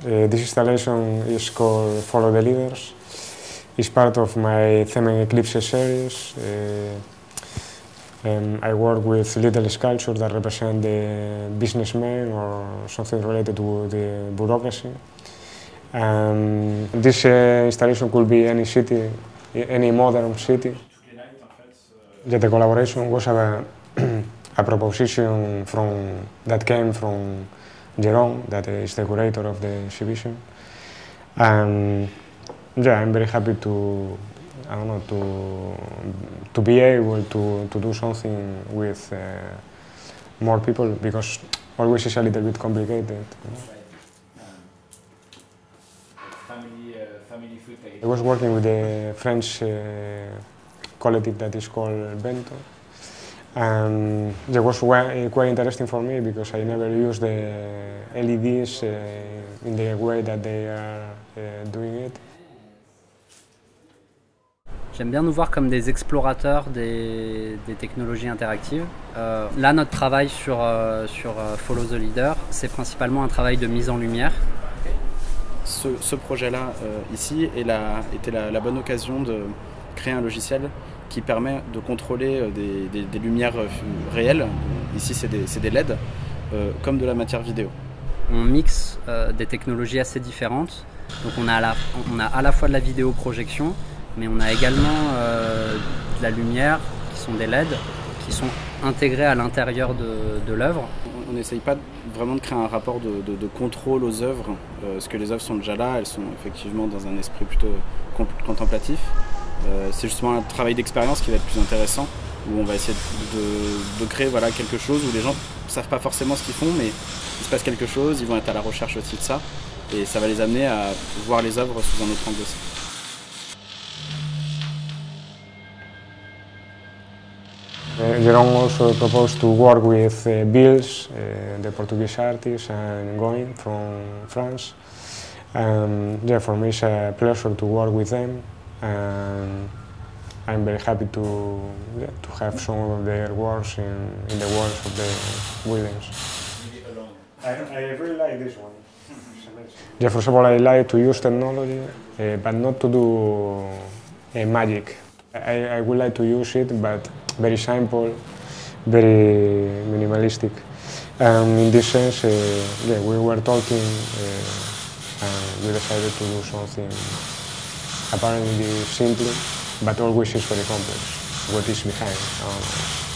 This installation is called Follow the Leaders. It's part of my Theme Eclipse series. I work with little sculptures that represent the businessmen or something related to the bureaucracy. This installation could be any city, any modern city. The collaboration was a proposition that came from Jerome, that is the curator of the exhibition. Yeah, I'm very happy to be able to do something with more people, because always it's a little bit complicated. Family footage. I was working with a French collective that is called Bento. It was quite interesting for me because I never used the LEDs in the way that they are doing it. J'aime bien nous voir comme des explorateurs des technologies interactives. Là, notre travail sur Follow the Leader, c'est principalement un travail de mise en lumière. Ce projet-là, ici, était la bonne occasion de créer un logiciel qui permet de contrôler des lumières réelles. Ici, c'est des LED, comme de la matière vidéo. On mixe des technologies assez différentes. Donc on a à la fois de la vidéoprojection, mais on a également de la lumière qui sont des LED, qui sont intégrés à l'intérieur de l'œuvre. On n'essaye pas vraiment de créer un rapport de contrôle aux œuvres, parce que les œuvres sont déjà là, elles sont effectivement dans un esprit plutôt contemplatif. C'est justement un travail d'expérience qui va être plus intéressant, où on va essayer de créer quelque chose où les gens ne savent pas forcément ce qu'ils font, mais il se passe quelque chose, ils vont être à la recherche aussi de ça, et ça va les amener à voir les œuvres sous un autre angle aussi. Jerome also proposed to work with Bils, the Portuguese artist, and Goin from France. Yeah, for me it's a pleasure to work with them, and I'm very happy to have some of their works in the works of the Williams. I really like this one. Yeah, first of all, I like to use technology, but not to do magic. I would like to use it, but very simple, very minimalistic. In this sense, yeah, we were talking and we decided to do something apparently simple, but always is very complex. What is behind?